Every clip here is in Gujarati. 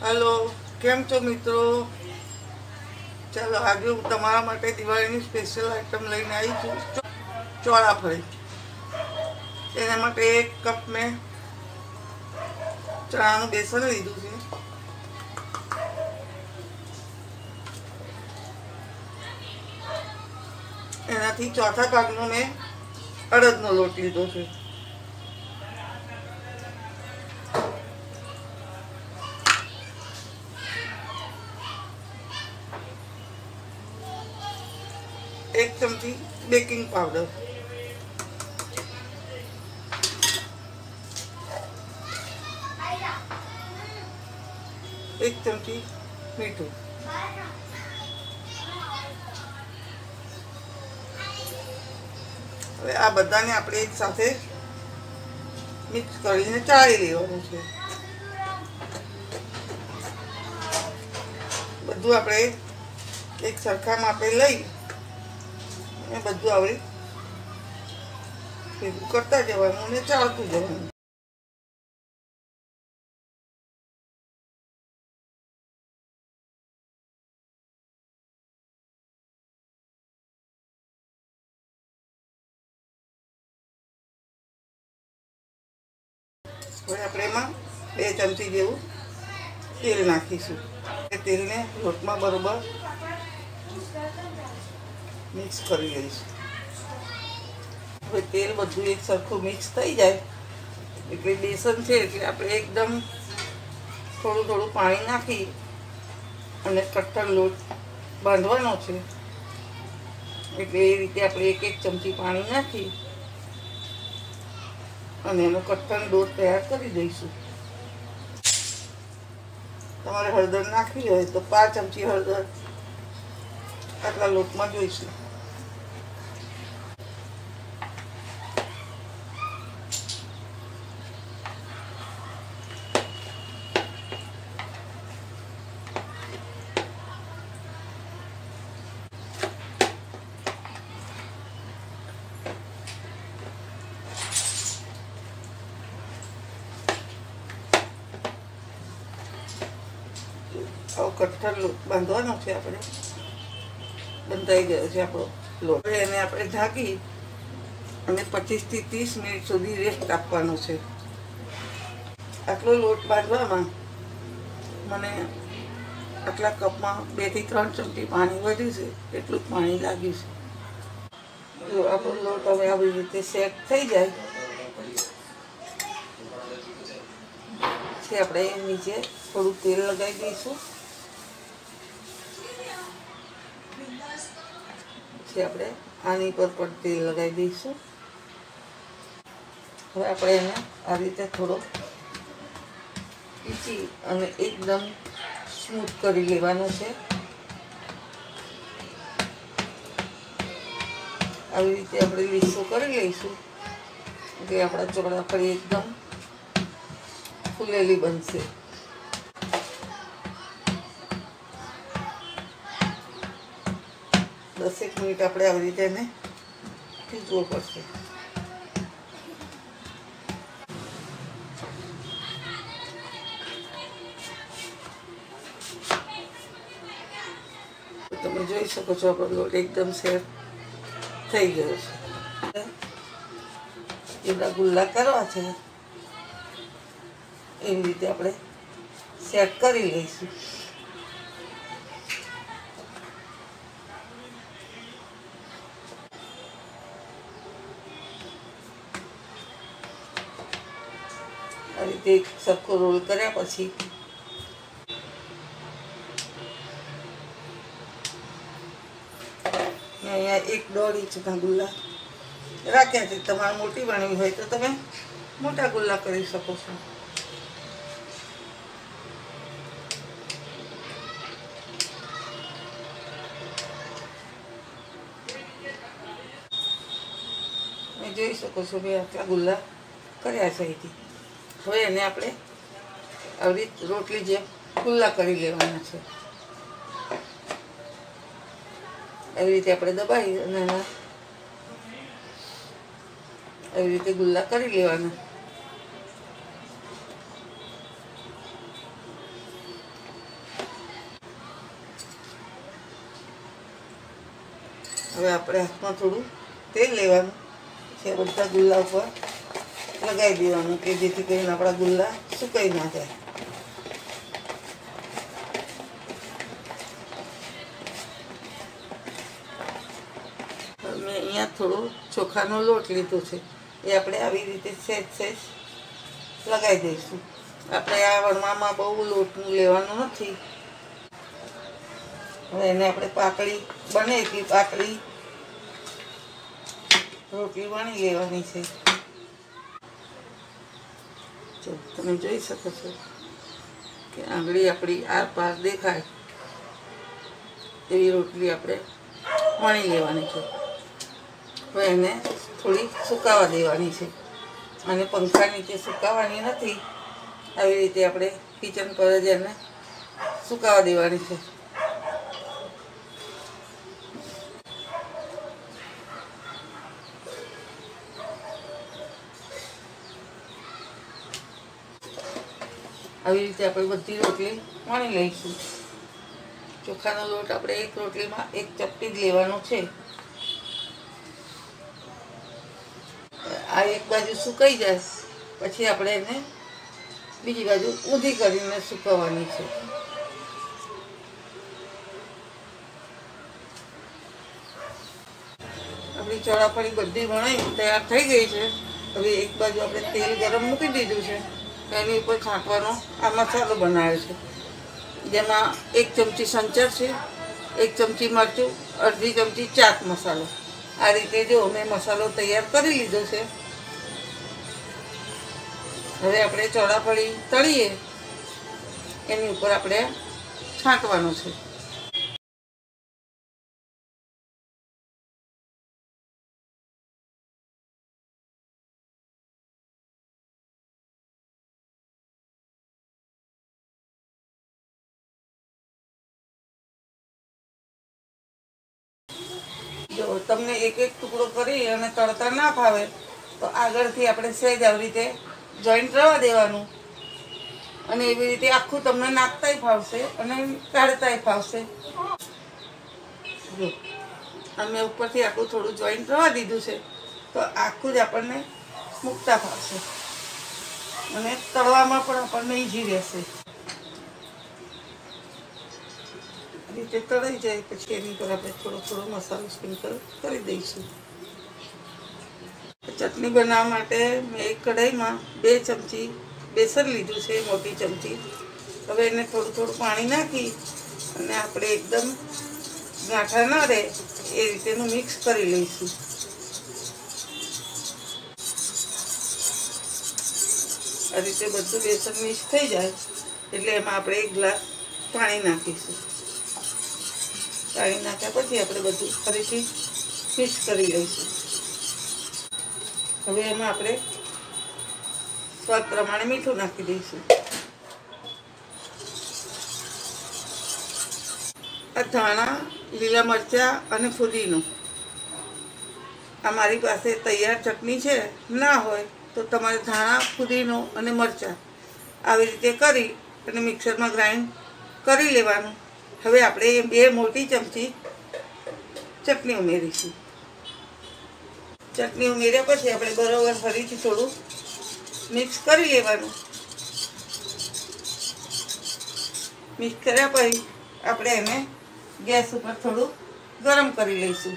हेलो केम छो मित्रों। चलो आज हूँ तमारा माटे दिवाळीनी स्पेशल आइटम लईने आई छूं ચોળાફળી। एना माटे 1 कप में चणाનું બેસન લીધું છે। એનાથી ચોથા ભાગનો મેં અડદનો લોટ લીધો છે। एक चमची बेकिंग पाउडर, 1 चमची मीठू, હવે આ બધાને આપણે એક સાથે મિક્સ કરીને ચાળી લેવાનું છે। બધું આપણે એક સરખા માપે લઈ અને બધું આવડી ભેગું કરતા જવાનું અને ચાળતું જવાનું। હવે આપણે એમાં 2 ચમચી જેવું તેલ નાખીશું। એ તેલને લોટમાં બરોબર મિક્સ કરી લઈશું। હવે તેલ બધું એક સરખું મિક્સ થઈ જાય એટલે બેસન છે એટલે આપણે એકદમ થોડું થોડું પાણી નાખી અને કઠણ લોટ બાંધવાનો છે। એટલે એ રીતે આપણે 1 ચમચી પાણી નાખી અને એનો કઠણ લોટ તૈયાર કરી દઈશું। તમારે હળદર નાખવી હોય તો 5 ચમચી હળદર આટલા લોટમાં જોઈશું। કઠણ લોટ બાંધવાનો છે આપણે। બંધાઈ ગયો છે આપણો લોટ। એને આપણે ઢાંકી અને 25 થી 30 મિનિટ સુધી રેસ્ટ આપવાનો છે। આટલો લોટ બાંધવામાં મને આટલા કપમાં 2 થી 3 ચમચી પાણી વધ્યું છે, એટલું જ પાણી લાગ્યું છે। જો આપણો લોટ હવે આવી રીતે સેટ થઈ જાય છે આપણે નીચે થોડું તેલ લગાવી દઈશું। આપણે આની પર પણ તેલ લગાવી દઈશું। હવે આપણે એને આ રીતે થોડો પીસી અને એકદમ સ્મૂથ કરી લેવાનો છે। આવી રીતે આપણે લીસો કરી લઈશું એટલે આપણા ચોળાફળી એકદમ ફૂલેલી બનશે। દસેક મિનિટ આપણે આવી રીતે એને ભીજવો પડશે। તમે જોઈ શકો છો આપણો લોટ એકદમ સેટ થઈ ગયો છે। એના ગુલ્લા કરવા છે એવી રીતે આપણે સેટ કરી લઈશું। આ રીતે એક સરખો રોલ કર્યા પછી અહીંયા 1-1.5 ઇંચના ગુલ્લા રાખ્યા છે। તમારે મોટી બનાવી હોય તો તમે મોટા ગુલ્લા કરી શકો છો। જોઈ શકો છો કે આટલા ગુલ્લા કર્યા છે અહીંથી। હવે એને આપણે આવી રોટલી જેમ ખુલ્લા કરી લેવાના છે। એવી રીતે આપણે દબાવી અને એના એવી રીતે ગુલ્લા કરી લેવાના। હવે આપણે હાથમાં થોડું તેલ લેવાનું છે, બધા ગુલ્લા ઉપર લગાવી દેવાનું કે જેથી કરીને આપણા ગુલ્લા સુકાઈ ના જાય. મેં અહીંયા થોડો ચોખાનો લોટ લીધો છે, એ આપણે આવી રીતે સહેજ સહેજ લગાવી દઈશું. આપણે આ વણવામાં બહુ લોટનું લેવાનું નથી. હવે એને આપણે પાતળી બને એટલી પાતળી રોટલી વણી લેવાની છે. જો તમે જોઈ શકો છો કે આંગળી આપણી આર પાર દેખાય એવી રોટલી આપણે વણી લેવાની છે. હવે એને થોડી સુકાવા દેવાની છે, અને પંખા નીચે સુકાવાની નથી. આવી રીતે આપણે કિચન પર જ એને સુકાવા દેવાની છે. આવી રીતે આપણે બધી રોટલી વણી લઈશું. ચોખાનો લોટ આપણે એક રોટલીમાં એક ચપટી જ લેવાનો છે. આ એક બાજુ સુકાઈ જાય પછી આપણે એને બીજી બાજુ ઊંધી કરીને સુકવવાની છે. આપણી ચોળાફળી બધી વણાઈ તૈયાર થઈ ગઈ છે. હવે એક બાજુ આપણે તેલ ગરમ મૂકી દીધું છે, એની ઉપર છાંટવાનો આ મસાલો બનાવ્યો છે, જેમાં 1 ચમચી સંચર છે, 1 ચમચી મરચું, અડધી ચમચી ચાટ મસાલો. આ રીતે જો મેં મસાલો તૈયાર કરી લીધો છે. હવે આપણે ચોળાફળી તળીએ એની ઉપર આપણે છાંટવાનું છે. જો તમને એક એક ટુકડો કરી અને તળતા ના ફાવે તો આગળથી આપણે સહેજ આવી રીતે જોઈન્ટ રવા દેવાનું, અને એવી રીતે આખું તમને નાખતાય ફાવશે અને કાઢતાય ફાવશે. જો અમે ઉપરથી આખું થોડું જોઈન્ટ રવા દીધું છે તો આખું જ આપણને મૂકતા ફાવશે અને તળવામાં પણ આપણને ઈઝી રહેશે. રીતે તળાઈ જાય પછી એની પર આપણે થોડો થોડો મસાલો સ્પ્રિંકલ કરી દઈશું. ચટણી બનાવવા માટે મેં એક કઢાઈમાં 2 ચમચી બેસન લીધું છે, મોટી ચમચી. હવે એને થોડું થોડું પાણી નાખી અને આપણે એકદમ ગાંઠા ન રહે એ રીતેનું મિક્સ કરી લઈશું. આ રીતે બધું બેસન મિક્સ થઈ જાય એટલે એમાં આપણે 1 ગ્લાસ પાણી નાખીશું. પાણી નાખ્યા પછી આપણે બધું ફરીથી મિક્સ કરી લઈશું. હવે એમાં આપણે સ્વાદ પ્રમાણે મીઠું નાખી દઈશું. આ ધાણા, લીલા મરચાં અને ફુદીનો આ મારી પાસે તૈયાર ચટણી છે. ના હોય તો તમારે ધાણા, ફુદીનો અને મરચાં આવી રીતે કરી અને મિક્સરમાં ગ્રાઇન્ડ કરી લેવાનું. હવે આપણે 2 મોટી ચમચી ચટણી ઉમેરીશું. ચટણી ઉમેર્યા પછી આપણે બરાબર ફરીથી થોડું મિક્સ કરી લેવાનું. મિક્સ કર્યા પછી આપણે એને ગેસ ઉપર થોડું ગરમ કરી લઈશું.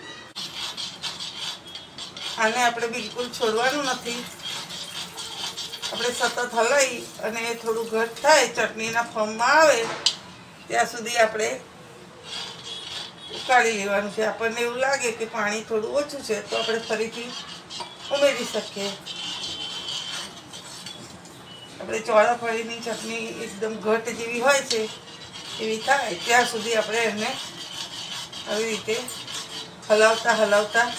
આને આપણે બિલકુલ છોડવાનું નથી. આપણે સતત હલાવી અને એ થોડું ઘટ થાય, ચટણીના ફોર્મમાં આવે ત્યાં સુધી આપણે ઉકાળી લેવાનું છે. આપણને એવું લાગે કે પાણી થોડું ઓછું છે તો આપણે ફરીથી ઉમેરી શકીએ. આપણે ચોળાફળીની ચટણી એકદમ ઘટ જેવી હોય છે એવી થાય ત્યાં સુધી આપણે એને આવી રીતે હલાવતા હલાવતા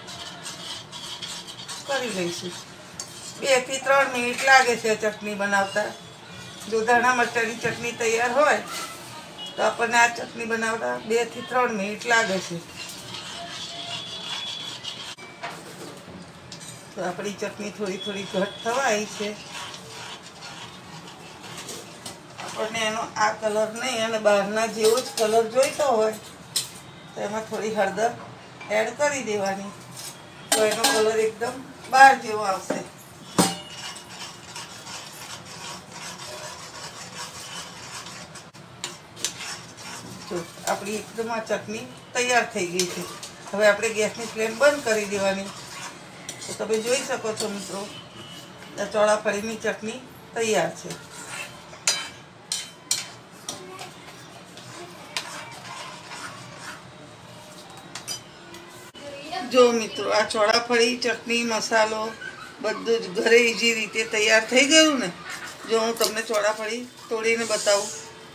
કરી લઈશું. 2 થી 3 મિનિટ લાગે છે ચટણી બનાવતા. જો ધાણા મરચાંની ચટણી તૈયાર હોય તો આપણને આ ચટણી બનાવતા 2 થી 3 મિનિટ લાગે છે. તો આપણી ચટણી થોડી થોડી ઘટ થવા આવી છે. આપણને એનો આ કલર નહીં અને બહારના જેવો જ કલર જોઈતો હોય તો એમાં થોડી હળદર એડ કરી દેવાની તો એનો કલર એકદમ બહાર જેવો આવશે. જો આપણી એકદમ આ ચટણી તૈયાર થઈ ગઈ છે. હવે આપણે ગેસની ફ્લેમ બંધ કરી દેવાની. તો તમે જોઈ શકો છો મિત્રો, આ ચોળાફળીની ચટણી તૈયાર છે. જો મિત્રો, આ ચોળાફળી ચટણી મસાલો બધું જ ઘરે ઈજી રીતે તૈયાર થઈ ગયું ને. જો હું તમને ચોળાફળી તોડીને બતાવું,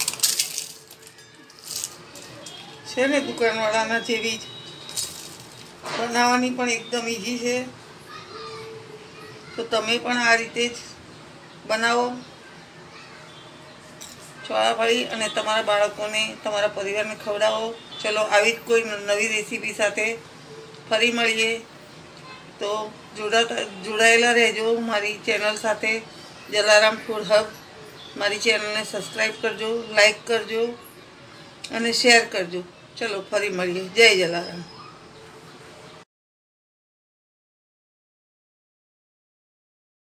છે ને દુકાનવાળાના જેવી જ. બનાવવાની પણ એકદમ ઈજી છે. તો તમે પણ આ રીતે જ બનાવો ચોળાફળી અને તમારા બાળકોને, તમારા પરિવારને ખવડાવો. ચલો, આવી જ કોઈ નવી રેસીપી સાથે ફરી મળીએ. તો જોડાયેલા રહેજો મારી ચેનલ સાથે, જલારામ ફૂડ હબ. મારી ચેનલને સબસ્ક્રાઈબ કરજો, લાઈક કરજો અને શેર કરજો. ચલો, ફરી મળીએ. જય જલારામ.